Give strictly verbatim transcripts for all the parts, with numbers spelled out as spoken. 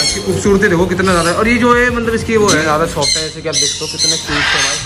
इसकी खूबसूरती देखो कितना ज्यादा है। और ये जो है मतलब इसकी वो है ज्यादा सॉफ्ट है, जैसे कि आप देख सकते हो कितने क्यूट है भाई।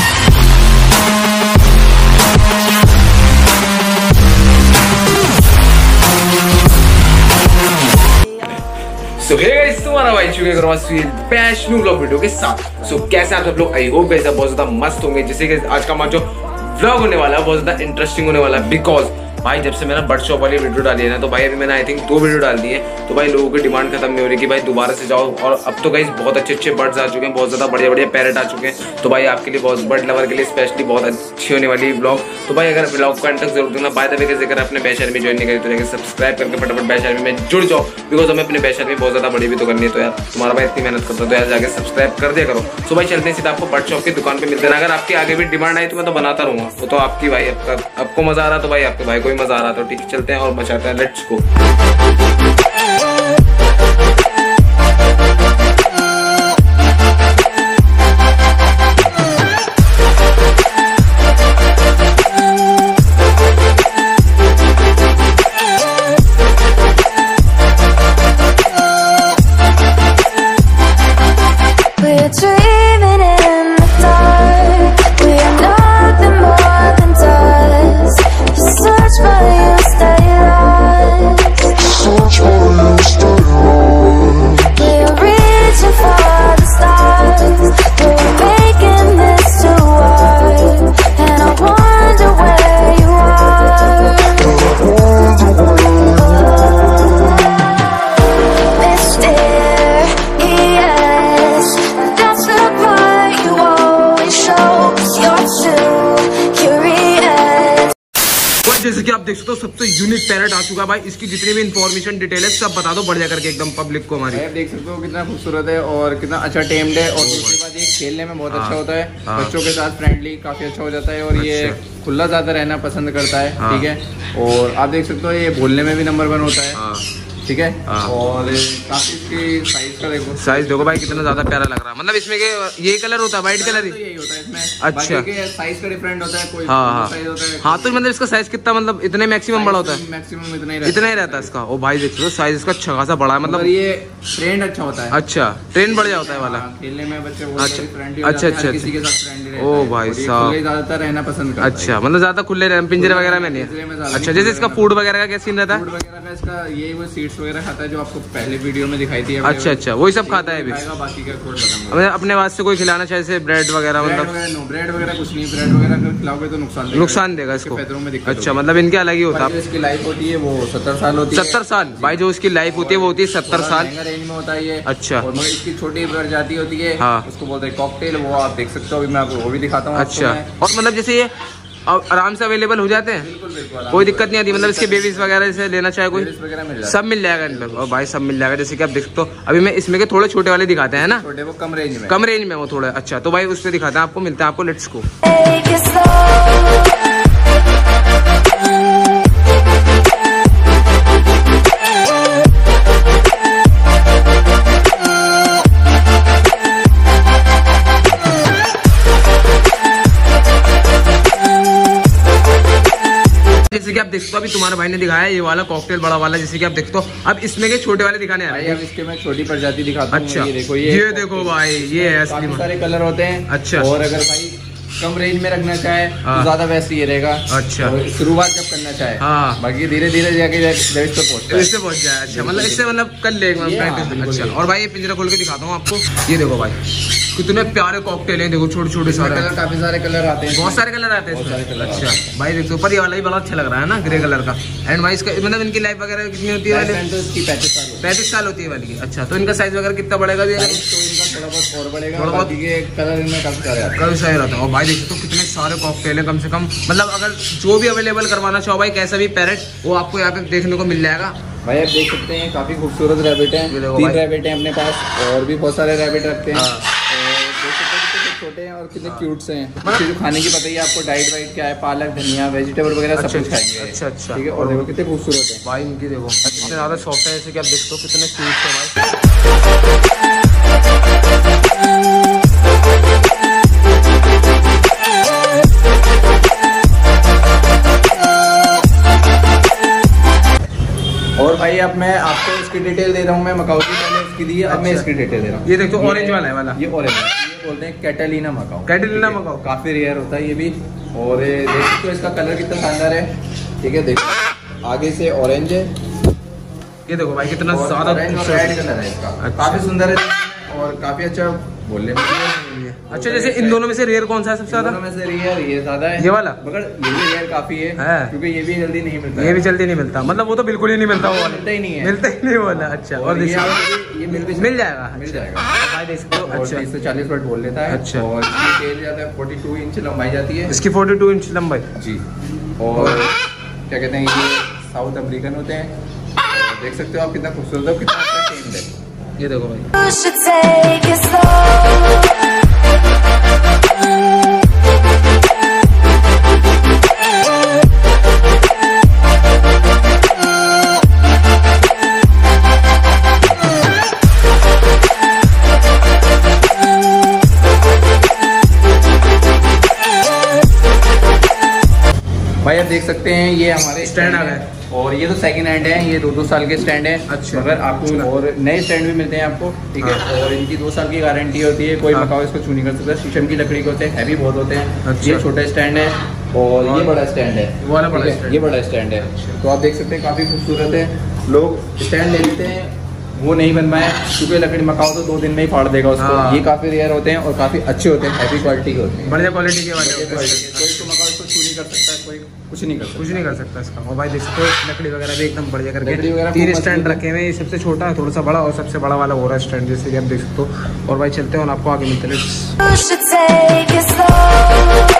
सो हे गाइस, तुम्हारा भाई चुके बैश न्यू व्लॉग वीडियो के साथ। सो so, कैसे आप सब लोग? आई होप गाइस बहुत ज्यादा मस्त होंगे। जैसे कि आज का हमारा जो व्लॉग होने वाला है बहुत ज्यादा इंटरेस्टिंग होने वाला है, बिकॉज भाई जब से मैंने बर्ड शॉप वाली वीडियो डाली है ना, तो भाई अभी मैंने आई थिंक दो वीडियो डाल दी है, तो भाई लोगों की डिमांड खत्म नहीं हो रही कि भाई दोबारा से जाओ। और अब तो गाइस बहुत अच्छे अच्छे बर्ड्स आ चुके हैं, बहुत ज्यादा बढ़िया बढ़िया पैरेट आ चुके हैं। तो भाई आपके लिए बहुत बर्ड लवर के लिए स्पेशली बहुत अच्छी होने वाली ब्लॉग। तो भाई अगर ब्लॉग को एंड तक जरूर देखना। बाय द वे अगर अपने बैच आर्मी ज्वाइन नहीं करी तो सब्सक्राइब करके फटाफट बैच आर्मी में जुड़ जाओ, बिकॉज हमें अपने बैच आर्मी बहुत ज्यादा बड़ी भी तो करनी है। तो यार तुम्हारा भाई इतनी मेहनत करता है तो यार जाके सब्सक्राइब कर दिया करो। सो भाई चलते हैं सीधा आपको बर्ड शॉप की दुकान पे मिलते हैं। अगर आपकी आगे भी डिमांड आई तो मैं तो बनाता रहूंगा, वो तो आपकी भाई आपका आपको मजा आ रहा तो भाई आपके भाई को भी मजा आ रहा। तो ठीक चलते हैं और मचाते हैं, लेट्स गो। जैसे कि आप देख सकते हो सबसे यूनिक पैरेट आ चुका है भाई। इसकी जितनी भी इन्फॉर्मेशन डिटेल है सब बता दो बढ़िया करके एकदम पब्लिक को हमारी। आप देख सकते हो कितना खूबसूरत है और कितना अच्छा टेम्ड है। और दूसरी बात ये खेलने में बहुत अच्छा होता है, बच्चों के साथ फ्रेंडली काफी अच्छा हो जाता है। और ये खुला ज्यादा रहना पसंद करता है, ठीक है। और आप देख सकते हो ये बोलने में भी नंबर वन होता है, ठीक है। और काफी इसकी साइज का देखो, साइज देखो भाई कितना ज्यादा प्यारा लग रहा है। मतलब इसमें के ये कलर होता है, व्हाइट कलर ही तो यही होता है इसमें। अच्छा, साइज का डिफरेंट होता है, कोई हाँ हाँ साइज होता है। हाँ, तो मतलब इसका साइज कितना मतलब इतने मैक्सिमम बड़ा होता है? मैक्सिमम इतना ही रहता इतना ही रहता है इसका। ओ भाई देख लो साइज इसका अच्छा खासा बड़ा है, मतलब ये ट्रेंड अच्छा होता है। अच्छा ट्रेंड बढ़िया होता है वाला, खेलने में बच्चे अच्छा अच्छा अच्छा किसी के साथ फ्रेंडली। ओ भाई साहब ज्यादातर रहना पसंद करता है। अच्छा मतलब ज्यादा खुले रहना, पिंजरे वगैरह में नहीं। अच्छा, जैसे इसका फूड वगैरह का क्या सीन रहता है? फूड वगैरह का इसका ये वो सीड्स वगैरह खाता है जो आपको पहले वीडियो में दिखाई थी। अच्छा अच्छा, वही सब खाता है अभी। बाकी का फूड बताऊंगा। अपने वास्ते कोई खिलाना चाहिए ब्रेड वगैरह, मतलब ब्रेड वगैरह कुछ नहीं। ब्रेड वगैरह अगर खिलाओगे तो नुकसान देगा, नुकसान देगा इसको। पैरों में दिक्कत। अच्छा मतलब इनके अलग ही होता है। इसकी लाइफ होती है वो सत्तर साल होती है। सत्तर साल भाई जो इसकी लाइफ होती है वो होती है सत्तर साल रेंज में होता है ये। अच्छा, और मगर इसकी छोटी प्रजाति होती है, हाँ उसको बोलते हैं कॉकटेल। वो आप देख सकते हो, अभी मैं आपको वो भी दिखाता हूँ। अच्छा, और मतलब जैसे ये आराम से अवेलेबल हो जाते हैं? बिल्कुल बिल्कुल, कोई दिक्कत नहीं आती। मतलब इसके बेबीज वगैरह से लेना चाहे कोई मिल सब मिल जाएगा इन पे। और भाई सब मिल जाएगा। जैसे कि आप देख सकते हो अभी मैं इसमें के थोड़े छोटे वाले दिखाते हैं ना, छोटे वो कम रेंज में, कम रेंज में वो थोड़े। अच्छा तो भाई उस पर दिखाते हैं आपको, मिलते हैं आपको, लेट्स गो। जैसे कि आप देखते हो अभी तुम्हारे भाई ने दिखाया ये वाला कॉकटेल बड़ा वाला, जैसे कि आप देखते हो। अब इसमें के छोटे वाले दिखाने आ रहे हैं। अब इसके मैं छोटी प्रजाति दिखाता हूं। अच्छा, ये देखो, ये ये देखो भाई, ये है काफी सारे कलर होते हैं। अच्छा, और अगर भाई कम रेंज में रखना चाहे तो ज्यादा वैसे ही रहेगा। अच्छा, शुरुआत जब करना चाहे, हाँ, बाकी धीरे धीरे जाके जब इस पे पहुंचता है इससे पहुंच जाए। अच्छा मतलब इससे मतलब कर लेगा प्रैक्टिस। अच्छा, और भाई ये पिंजरा खोल के दिखाता हूँ आपको। ये देखो भाई कितने प्यारे कॉकटेल हैं, देखो छोटे छोटे सारे कलर, काफी सारे कलर आते हैं, बहुत सारे कलर आते हैं इसमें। अच्छा भाई देखो ऊपर ये वाला भी बड़ा अच्छा लग रहा है ना, ग्रे कलर का। एंड भाई इसका मतलब इनकी लाइफ वगैरह कितनी होती है? पैंतीस साल पैंतीस साल होती है वाली। अच्छा तो इनका साइज वगैरह कितना बढ़ेगा? तो इनका थोड़ा बहुत और बढ़ेगा, थोड़ा बहुत कलर इनमें काफी सारे आते हैं, काफी सारे रहता है। और भाई देखो तो कितने सारे कॉकटेल हैं, कम से कम मतलब अगर जो भी अवेलेबल करवाना चाहो भाई कैसा भी पैरेट, वो आपको यहाँ पे देखने को मिल जाएगा। भाई आप देख सकते हैं काफी खूबसूरत रैबिट हैं, तीन रैबिट हैं अपने पास, और भी बहुत सारे रैबिट रखते हैं। छोटे हैं और कितने क्यूट से हैं। जो खाने की पता ही आपको, डाइट वाइट क्या है, पालक धनिया वेजिटेबल वगैरह सब कुछ खाएंगे। अच्छा अच्छा, ठीक है। और देखो कितने खूबसूरत है भाई इनकी, देखो कितने ज्यादा सॉफ्ट है, जैसे कि आप देखते हो कितने क्यूट है भाई। और भाई अब मैं आपको इसकी डिटेल दे रहा हूँ मैं मकाऊ की। पहले इसकी दी है, अब मैं इसकी डिटेल दे रहा हूँ। ये देखो ऑरेंज वाला है वाला, ये ऑरेंज ये बोलते हैं कैटालिना मकाओ। कैटालिना मकाओ काफी रेयर होता है ये भी। और देख सकते हो इसका कलर कितना शानदार है, ठीक है। देखो आगे से ऑरेंज है, ये देखो भाई कितना ज्यादा रेड कलर है इसका। अच्छा। काफी सुंदर है और काफी अच्छा बोलने में। अच्छा जैसे इन दोनों में से रेयर कौन सा है सबसे ज्यादा? में से रेयर ये ज्यादा है, ये वाला, मगर ये भी रेयर काफी है, है। क्योंकि ये भी जल्दी नहीं मिलता। ये भी जल्दी नहीं मिलता, मतलब वो तो बिल्कुल ही नहीं मिलता, वो मिलता ही नहीं है, मिलता ही नहीं वाला। अच्छा और ये, ये मिल भी मिल जाएगा, मिल जाएगा भाई देख सकते हो। अच्छा इससे चालीस वाट बोल लेता है। अच्छा। और इसकी तेल जाता है बयालीस इंच लंबाई जाती है इसकी बयालीस इंच लंबाई जी। और क्या कहते हैं ये साउथ अफ्रीकन होते हैं। देख सकते हो आप कितना खूबसूरत है, कितना अच्छा टेम्ड है। ये देखो भाई भाई आप देख सकते हैं ये हमारे स्टैंड आ गए, और ये तो सेकंड हैंड है, ये दो दो साल के स्टैंड है। अच्छा। मगर आपको और नए स्टैंड भी मिलते हैं आपको, ठीक है। हाँ। और इनकी दो साल की गारंटी होती है, कोई हाँ। मकाओ इसको छू नहीं कर सकता। शीशम की लकड़ी के होते हैं, हैवी बहुत होते हैं। अच्छा। ये छोटा स्टैंड है और ये बड़ा स्टैंड है, वाला बड़ा ठीक है? स्टैंड। ये बड़ा स्टैंड है। तो आप देख सकते हैं काफी खूबसूरत है। लोग स्टैंड ले लेते हैं, वो नहीं बनवाए क्योंकि लकड़ी मकाओ तो दो दिन में ही फाड़ देगा उसको। हाँ। ये काफी रेयर होते हैं और काफी अच्छे होते हैं, हैवी क्वालिटी के होते हैं, बढ़िया क्वालिटी के वाले बढ़िया होते हैं। क्वालिटी के। कोई इसको मकाओ इसको छू नहीं कर सकता, कोई कुछ नहीं कर सकता, कुछ नहीं कर सकता इसका। और भाई देख सकते हो लकड़ी वगैरह भी एकदम बढ़िया लकड़ी करके वगैरह तीन खूब स्टैंड मजबूत रखे हुए हैं। ये सबसे छोटा है, थोड़ा सा बड़ा, और सबसे बड़ा वाला हो रहा है स्टैंड, जैसे कि आप देख सकते हो। और भाई चलते हैं और आपको आगे मिलते हैं।